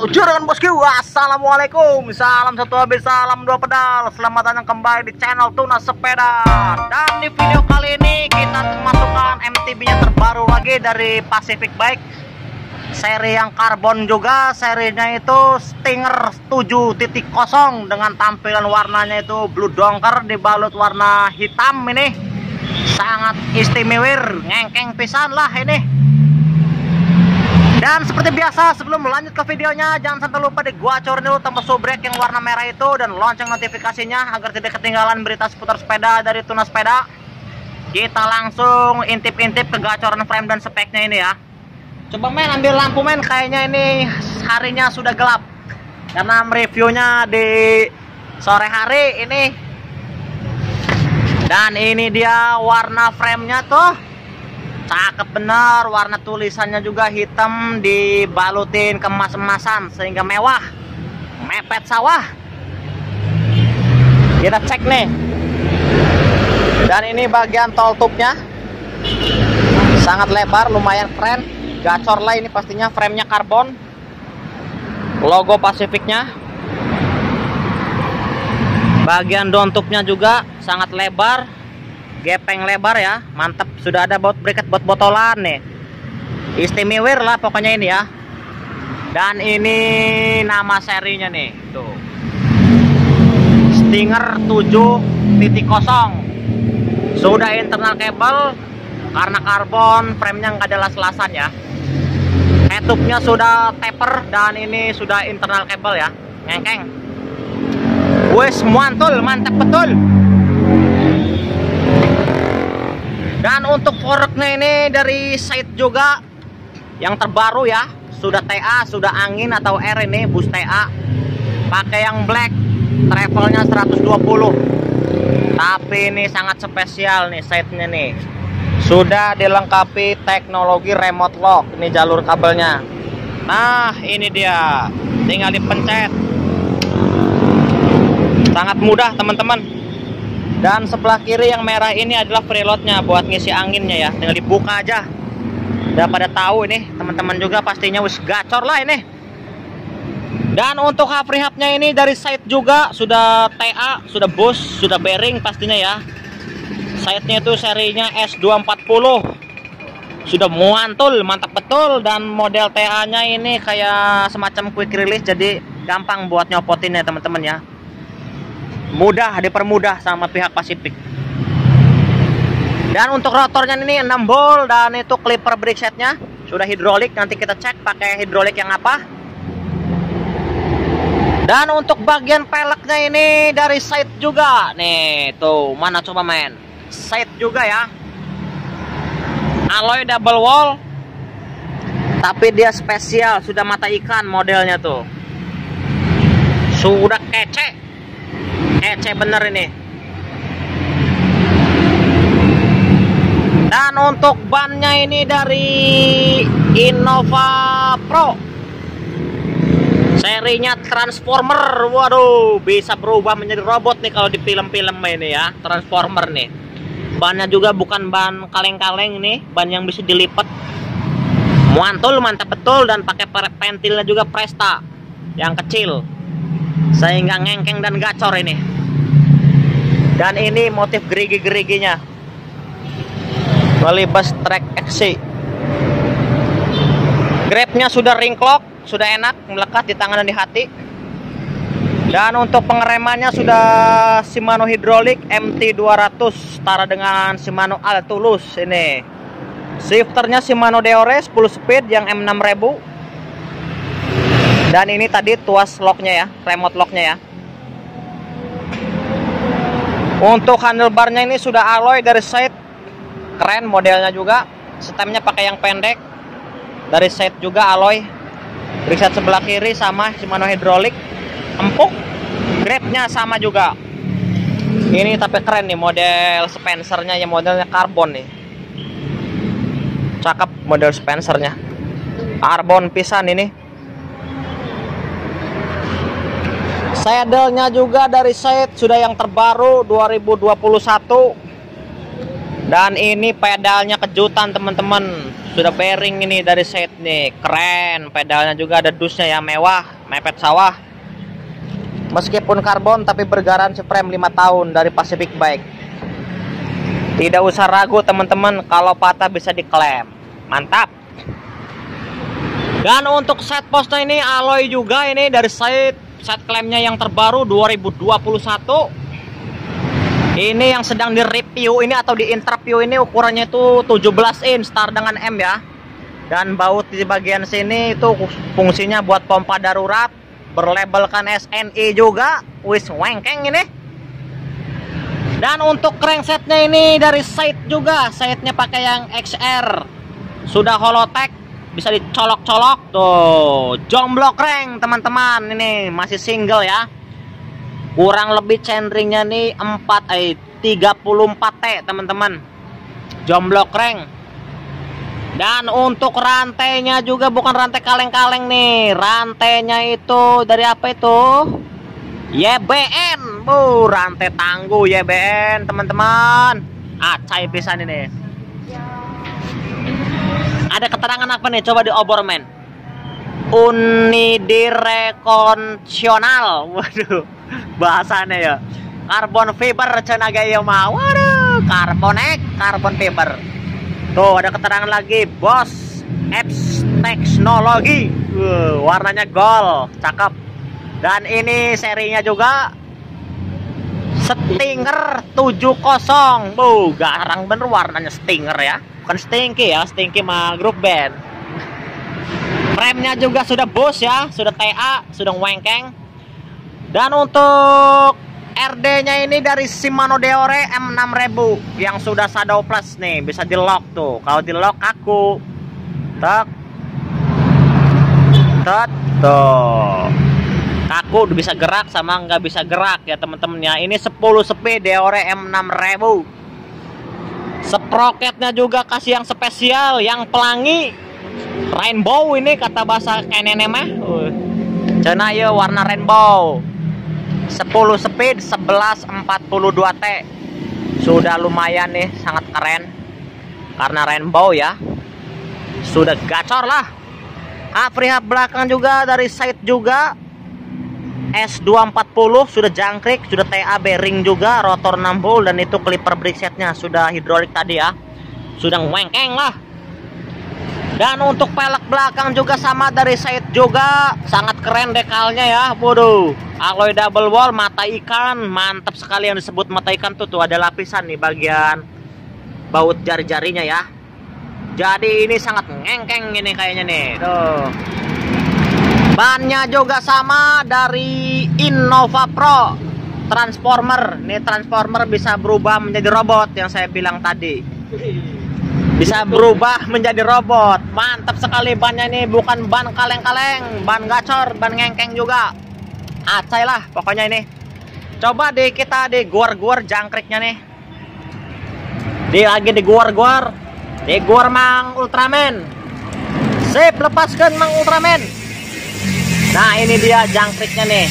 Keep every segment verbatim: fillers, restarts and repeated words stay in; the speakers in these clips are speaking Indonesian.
Juragan bosku, assalamualaikum, salam satu habis, salam dua pedal. Selamat datang kembali di channel Tunas Sepeda. Dan di video kali ini kita memasukkan M T B-nya terbaru lagi dari Pacific Bike, seri yang karbon juga. Serinya itu Stinger tujuh titik nol dengan tampilan warnanya itu blue donker dibalut warna hitam. Ini sangat istimewa, ngengkeng pisan lah ini. Dan seperti biasa, sebelum lanjut ke videonya, jangan sampai lupa di gua corin dulu tombol subrek yang warna merah itu dan lonceng notifikasinya agar tidak ketinggalan berita seputar sepeda dari Tunas Sepeda. Kita langsung intip-intip ke gacoran frame dan speknya ini ya. Coba men, ambil lampu men, kayaknya ini harinya sudah gelap karena reviewnya di sore hari ini. Dan ini dia warna framenya tuh, cakep bener, warna tulisannya juga hitam dibalutin kemas-emasan sehingga mewah, mepet sawah. Kita cek nih. Dan ini bagian tall tube-nya sangat lebar, lumayan keren, gacor lah ini pastinya. Framenya karbon, logo Pacific-nya. Bagian down tube-nya juga sangat lebar, gepeng lebar ya, mantep. Sudah ada baut bracket buat botolan nih, istimewa lah pokoknya ini ya. Dan ini nama serinya nih tuh, Stinger tujuh titik nol. Sudah internal kabel karena karbon, framenya nggak ada las-lasan ya. Headtube-nya sudah taper dan ini sudah internal kabel ya, ngengkeng. Wes mantul, mantap betul. Dan untuk forknya ini dari side juga yang terbaru ya, sudah T A, sudah angin atau air ini, bus T A. Pakai yang black, travelnya seratus dua puluh. Tapi ini sangat spesial nih side-nya nih. Sudah dilengkapi teknologi remote lock, ini jalur kabelnya. Nah, ini dia. Tinggal dipencet. Sangat mudah, teman-teman. Dan sebelah kiri yang merah ini adalah preloadnya buat ngisi anginnya ya, tinggal dibuka aja. Udah pada tahu ini teman-teman juga pastinya, wis gacor lah ini. Dan untuk hub rehab-nya ini dari side juga sudah T A, sudah bus, sudah bearing pastinya ya. Side-nya itu serinya S dua empat nol. Sudah muantul, mantap betul. Dan model T A-nya ini kayak semacam quick release, jadi gampang buat nyopotinnya teman-teman ya. Mudah, dipermudah sama pihak Pacific. Dan untuk rotornya ini enam bolt dan itu clipper brake setnya sudah hidrolik. Nanti kita cek pakai hidrolik yang apa. Dan untuk bagian peleknya ini dari side juga nih tuh, mana coba men, side juga ya, alloy double wall, tapi dia spesial, sudah mata ikan modelnya tuh, sudah kece. Ece bener ini. Dan untuk bannya ini dari Innova Pro, serinya Transformer. Waduh, bisa berubah menjadi robot nih kalau di film-film ini ya, Transformer nih. Bannya juga bukan ban kaleng-kaleng nih, ban yang bisa dilipat. Mantul, mantap betul. Dan pakai pentilnya juga Presta yang kecil sehingga ngengkeng dan gacor ini. Dan ini motif gerigi-geriginya, melibas track X C. Grabnya sudah ring clock, sudah enak melekat di tangan dan di hati. Dan untuk pengeremannya sudah Shimano Hydraulic M T dua ratus, setara dengan Shimano Altulus ini. Shifternya Shimano Deore sepuluh speed yang M enam ribu. Dan ini tadi tuas locknya ya, remote locknya ya. Untuk handlebarnya ini sudah alloy dari side, keren modelnya juga. Stemnya pakai yang pendek, dari side juga alloy. Brake set sebelah kiri sama Shimano Hydraulic, empuk. Grabnya sama juga. Ini tapi keren nih model Spencernya ya, modelnya karbon nih. Cakep model Spencernya, karbon pisan ini. Saddle-nya juga dari side sudah yang terbaru dua ribu dua puluh satu. Dan ini pedalnya kejutan teman-teman, Sudah bearing ini dari set nih, keren. Pedalnya juga ada dusnya ya, mewah, mepet sawah. Meskipun karbon tapi bergaransi frame lima tahun dari Pacific Bike. Tidak usah ragu teman-teman, kalau patah bisa diklaim. Mantap. Dan untuk set postnya ini alloy juga ini dari set set klaimnya yang terbaru dua ribu dua puluh satu. Ini yang sedang direview ini atau di interview ini ukurannya itu tujuh belas inch start dengan M ya. Dan baut di bagian sini itu fungsinya buat pompa darurat, berlabelkan S N I juga, wis wengkeng ini. Dan untuk cranksetnya ini dari side juga, side-nya pakai yang X R. Sudah holotech, bisa dicolok-colok tuh. Jomblo crank teman-teman, ini masih single ya. Kurang lebih centeringnya nih empat eh tiga puluh empat T teman-teman. Jomblo crank. Dan untuk rantainya juga bukan rantai kaleng-kaleng nih. Rantainya itu dari apa itu? Y B N. Bu, rantai tangguh Y B N teman-teman. Acai pisan ini. Ada keterangan apa nih? Coba diobor men. Unidireksional. Waduh, bahasanya ya. Carbon fiber cenah gaya mah. Waduh, carbonek, carbon fiber. Tuh ada keterangan lagi, Bos Apps Teknologi. Uh, warnanya gold, cakep. Dan ini serinya juga Stinger tujuh puluh. Bu, garang bener warnanya Stinger ya. Bukan Stinky ya, Stinky mah grup band. Frame-nya juga sudah bus ya, sudah T A, sudah wengkeng. Dan untuk R D-nya ini dari Shimano Deore M enam ribu yang sudah Shadow Plus nih, bisa di lock tuh. Kalau di lock aku tak tak tuh. Kaku bisa gerak sama nggak bisa gerak ya teman-teman ya. Ini sepuluh speed Deore M enam ribu. Sprocketnya juga kasih yang spesial, yang pelangi rainbow ini kata bahasa kenene mah. Uh. Cenah ya warna rainbow. sepuluh speed sebelas empat puluh dua T. Sudah lumayan nih, sangat keren. Karena rainbow ya. Sudah gacor lah. Aprihab belakang juga dari side juga S dua empat puluh sudah jangkrik, sudah T A bearing juga, rotor enam bolt, dan itu clipper brake setnya sudah hidrolik tadi ya. Sudah wengkeng lah. Dan untuk pelek belakang juga sama dari side juga, sangat keren dekalnya ya. Waduh, alloy double wall, mata ikan, mantap sekali yang disebut mata ikan tuh, tuh ada lapisan nih bagian baut jari-jarinya ya. Jadi ini sangat ngengkeng ini kayaknya nih. Tuh. Bannya juga sama dari Innova Pro Transformer. Nih transformer bisa berubah menjadi robot yang saya bilang tadi. Bisa berubah menjadi robot. Mantap sekali bannya nih, bukan ban kaleng-kaleng, ban gacor, ban ngengkeng juga. Acai lah pokoknya ini. Coba deh kita di guar-guar jangkriknya nih. Di lagi di guar-guar. Di guar Mang Ultraman. Sip, lepaskan Mang Ultraman. Nah ini dia jangkriknya nih.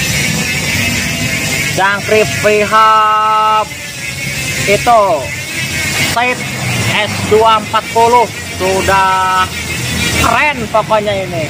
Jangkrik prihab itu Side S dua empat puluh sudah keren pokoknya ini.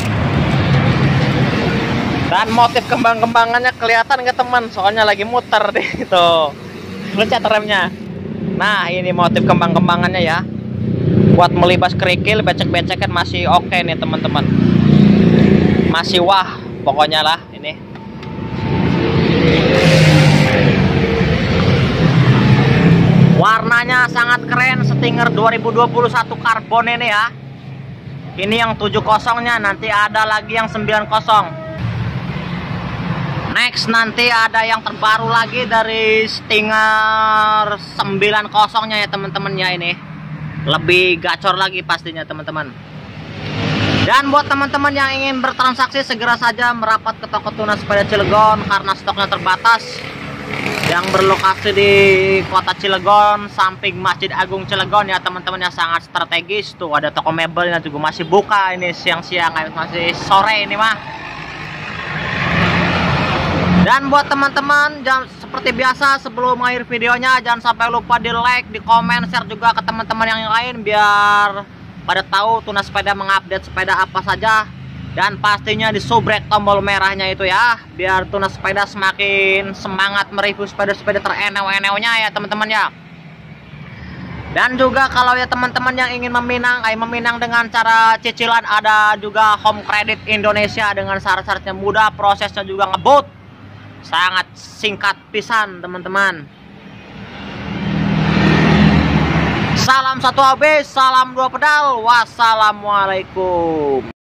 Dan motif kembang-kembangannya kelihatan ke teman, soalnya lagi muter deh itu. Pencet remnya. Nah ini motif kembang-kembangannya ya. Buat melibas kerikil, becek-becekan masih oke nih teman-teman. Masih wah pokoknya lah ini. Warnanya sangat keren, Stinger dua ribu dua puluh satu karbon ini ya. Ini yang tujuh puluh nya, nanti ada lagi yang sembilan puluh. Next nanti ada yang terbaru lagi dari Stinger sembilan puluh nya ya teman-teman ya ini. Lebih gacor lagi pastinya teman-teman. Dan buat teman-teman yang ingin bertransaksi, segera saja merapat ke toko tunas sepeda Cilegon karena stoknya terbatas. Yang berlokasi di kota Cilegon, samping Masjid Agung Cilegon ya teman-teman, yang sangat strategis. Tuh ada toko mebelnya juga masih buka ini siang-siang, masih sore ini mah. Dan buat teman-teman, jangan seperti biasa sebelum mengakhiri videonya, jangan sampai lupa di like, di komen, share juga ke teman-teman yang lain biar pada tahu Tunas Sepeda mengupdate sepeda apa saja. Dan pastinya disubrek tombol merahnya itu ya, biar Tunas Sepeda semakin semangat mereview sepeda-sepeda terenew-enewnya ya teman-teman ya. Dan juga kalau ya teman-teman yang ingin meminang, ay meminang dengan cara cicilan, ada juga Home Credit Indonesia dengan syarat-syaratnya mudah, prosesnya juga ngebut, sangat singkat pisan teman-teman. Salam satu habis, salam dua pedal, wassalamualaikum.